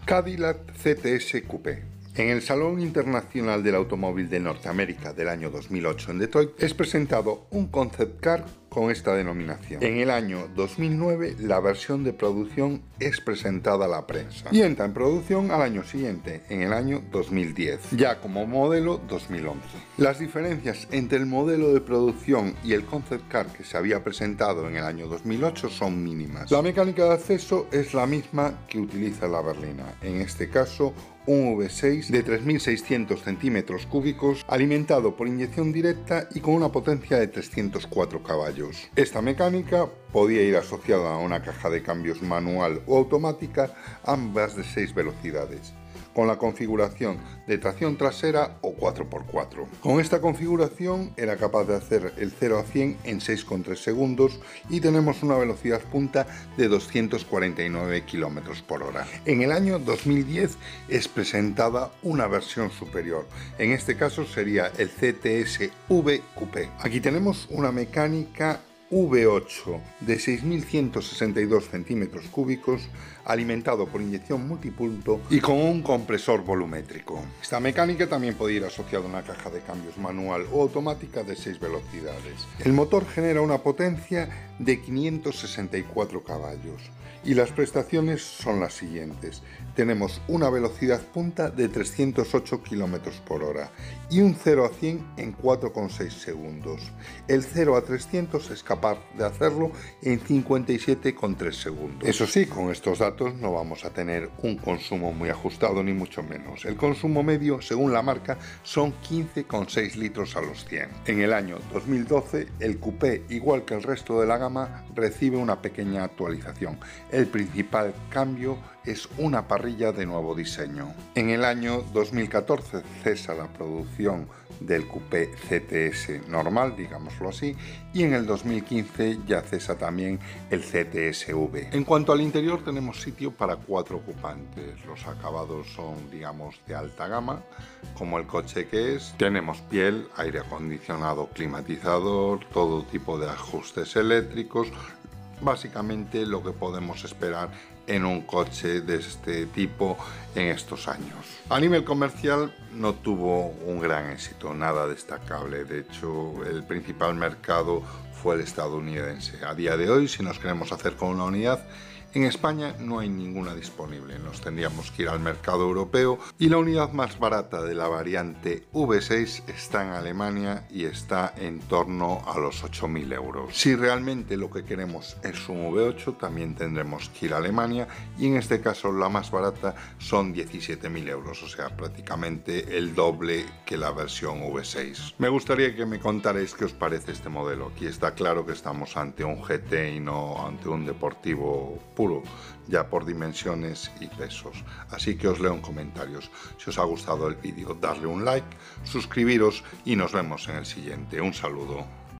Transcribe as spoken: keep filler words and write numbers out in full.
Cadillac C T S Coupé. En el Salón Internacional del Automóvil de Norteamérica del año dos mil ocho en Detroit es presentado un concept car con esta denominación. En el año dos mil nueve la versión de producción es presentada a la prensa y entra en producción al año siguiente, en el año dos mil diez, ya como modelo dos mil once. Las diferencias entre el modelo de producción y el concept car que se había presentado en el año dos mil ocho son mínimas. La mecánica de acceso es la misma que utiliza la berlina, en este caso un V seis de tres mil seiscientos centímetros cúbicos, alimentado por inyección directa y con una potencia de trescientos cuatro caballos. Esta mecánica podía ir asociada a una caja de cambios manual o automática, ambas de seis velocidades, con la configuración de tracción trasera o cuatro por cuatro. Con esta configuración era capaz de hacer el cero a cien en seis coma tres segundos y tenemos una velocidad punta de doscientos cuarenta y nueve kilómetros por hora. En el año dos mil diez es presentada una versión superior, en este caso sería el C T S V Coupé. Aquí tenemos una mecánica V ocho de seis mil ciento sesenta y dos centímetros cúbicos, alimentado por inyección multipunto y con un compresor volumétrico. Esta mecánica también puede ir asociada a una caja de cambios manual o automática de seis velocidades. El motor genera una potencia de quinientos sesenta y cuatro caballos y las prestaciones son las siguientes. Tenemos una velocidad punta de trescientos ocho kilómetros por hora y un cero a cien en cuatro coma seis segundos. El cero a trescientos es capaz de hacerlo en cincuenta y siete coma tres segundos. Eso sí, con estos datos no vamos a tener un consumo muy ajustado ni mucho menos. El consumo medio, según la marca, son quince coma seis litros a los cien. En el año dos mil doce, el Coupé, igual que el resto de la gama, recibe una pequeña actualización. El principal cambio es una parrilla de nuevo diseño. En el año dos mil catorce cesa la producción del Coupé C T S normal, digámoslo así, y en el dos mil quince ya cesa también el C T S V. En cuanto al interior, tenemos sitio para cuatro ocupantes. Los acabados son, digamos, de alta gama, como el coche que es. Tenemos piel, aire acondicionado, climatizador, todo tipo de ajustes eléctricos. Básicamente lo que podemos esperar en un coche de este tipo en estos años. A nivel comercial no tuvo un gran éxito, nada destacable. De hecho, el principal mercado fue el estadounidense. A día de hoy, si nos queremos hacer con una unidad, en España no hay ninguna disponible, nos tendríamos que ir al mercado europeo y la unidad más barata de la variante V seis está en Alemania y está en torno a los ocho mil euros. Si realmente lo que queremos es un V ocho, también tendremos que ir a Alemania y en este caso la más barata son diecisiete mil euros, o sea, prácticamente el doble que la versión V seis. Me gustaría que me contarais qué os parece este modelo. Aquí está claro que estamos ante un G T y no ante un deportivo puro, ya por dimensiones y pesos. Así que os leo en comentarios. Si os ha gustado el vídeo, darle un like, suscribiros y nos vemos en el siguiente. Un saludo.